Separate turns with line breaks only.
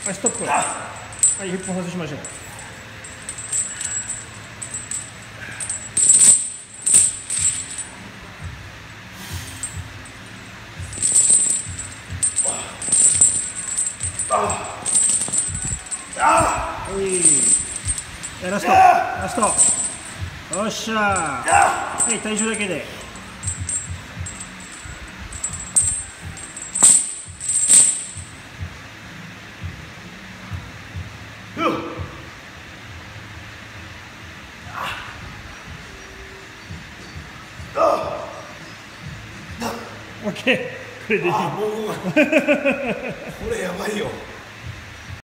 はい、ストップ。はい、ヒップ外しましょう。はい、ラスト、ラスト。よっしゃー。はい、体重だけで。オッケー、これでいい。
これやばいよ。